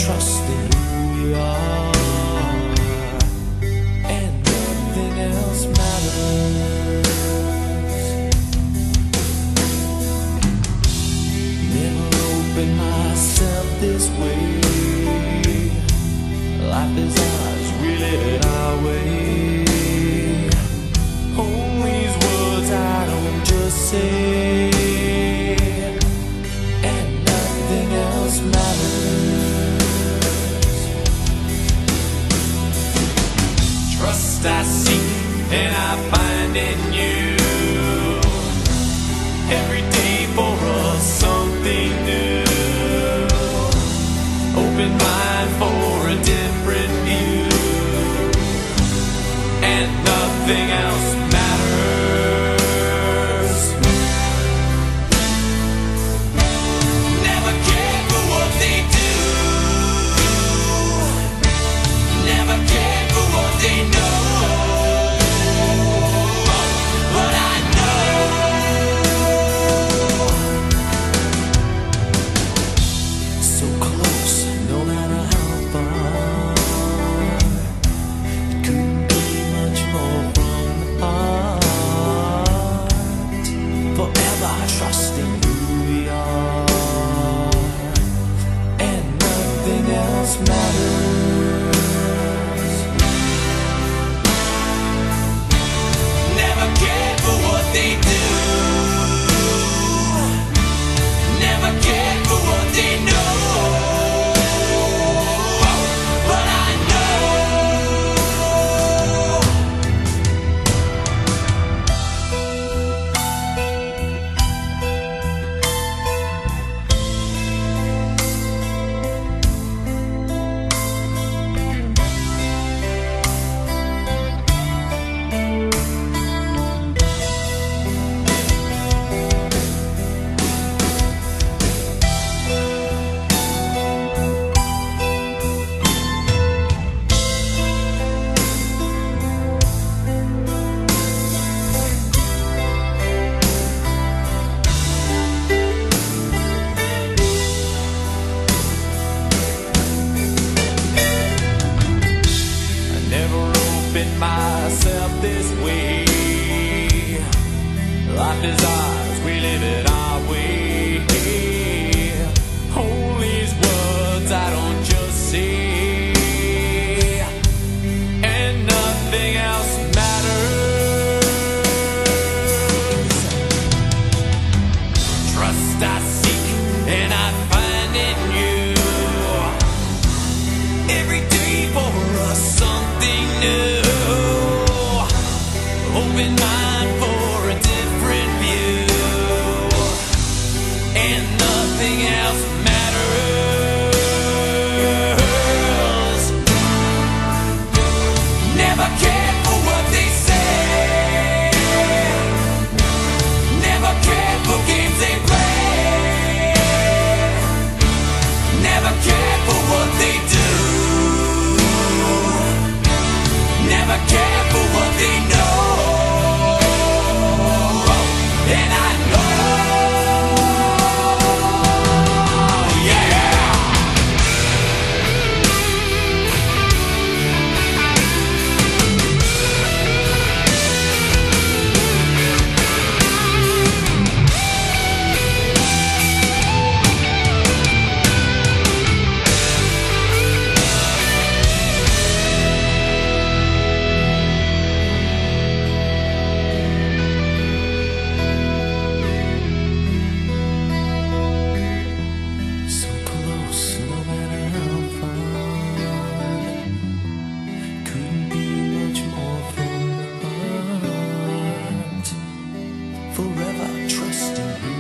trust in who we are, and nothing else matters. Never opened myself this way. Life is ours, we live it our way. All these words I don't just say, and nothing else matters. Trust I seek and I find in you. Every day for us something new. Open mind for a different view, and nothing else matters. Never cared for what they do, never cared for what they know, but I know. So close, no matter how far. It couldn't be much more from the heart. Forever trusting who we are, and nothing else matters. Never cared for what they do, never cared for what they know, but I myself this way. Life is ours, we live it our way. All these words I don't just say, and nothing else matters. Trust I seek and I find in you. Every day for us something new. Open mind for a different view, and nothing else matters. Never cared for what they say, never cared for games they play, never cared for what they do, never cared for what they know. Forever trusting you.